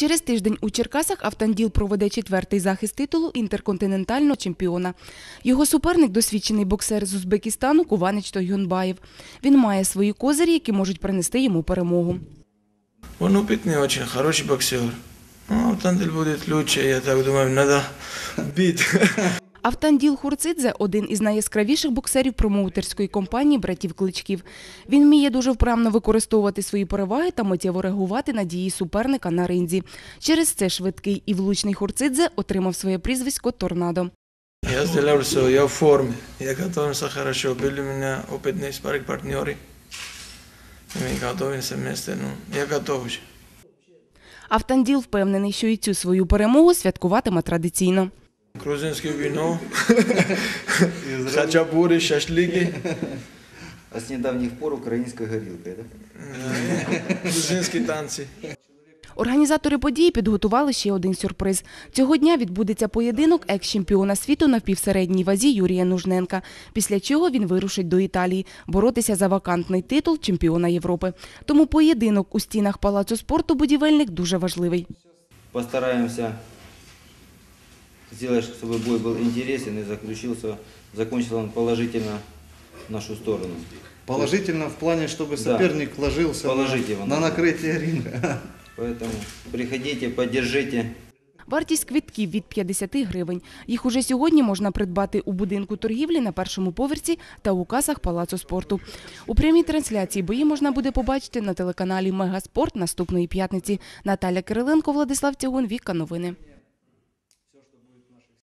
Через тиждень у Черкасах Автанділ проведе 4-й захист титулу інтерконтинентального чемпіона. Його суперник – досвідчений боксер з Узбекистану Куванич Тойгонбаєв. Він має свої козирі, які можуть принести йому перемогу. Он опытный, очень хороший боксер. Автанділ буде краще, я так думаю, треба бити. Автанділ Хурцидзе – один із найяскравіших боксерів промоутерської компанії братів Кличків. Він вміє дуже вправно використовувати свої переваги та миттєво реагувати на дії суперника на ринзі. Через це швидкий і влучний Хурцидзе отримав своє прізвисько «Торнадо». Я зробив все, я в формі, я готовився добре, були у мене опитні спарринг-партнери. Ми готуємося вместе, я готовий. Автанділ впевнений, що і цю свою перемогу святкуватиме традиційно. Грузинське вино, хачапурі, шашлики. А з недавніх пор українська горілка, так? Грузинські танці. Організатори події підготували ще один сюрприз. Цього дня відбудеться поєдинок екс-чемпіона світу на впівсередній вазі Юрія Нужненка, після чого він вирушить до Італії боротися за вакантний титул чемпіона Європи. Тому поєдинок у стінах Палацу спорту «Будівельник» дуже важливий. Постараємося зробити, щоб бой був цікавий і закончився він положительно в нашу сторону. Положительно в плане, чтобы соперник ложился на накрытие ринга. Поэтому приходите, поддержите. Вартість квитків від 50 гривень. Їх уже сьогодні можна придбати у будинку торгівлі на першому поверсі та у касах Палацу спорту. У прямій трансляції бої можна буде побачити на телеканалі «Мегаспорт» наступної п'ятниці. Наталя Кириленко, Владислав Тягун, Віка Новини.